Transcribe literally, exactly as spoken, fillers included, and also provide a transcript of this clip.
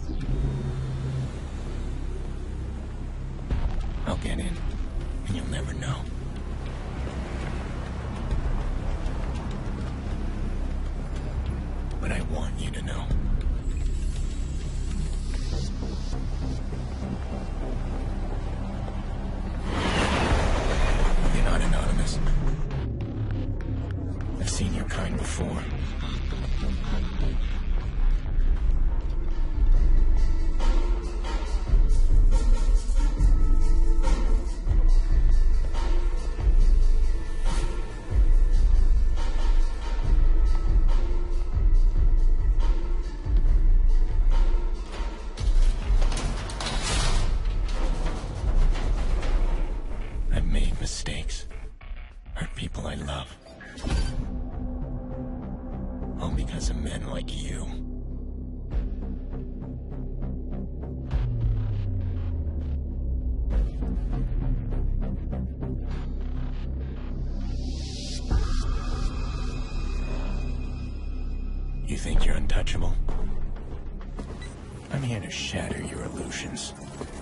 I'll get in, and you'll never know. But I want you to know. You're not anonymous. I've seen your kind before. I've made mistakes. Hurt people I love. All because of men like you. You think you're untouchable? I'm here to shatter your illusions.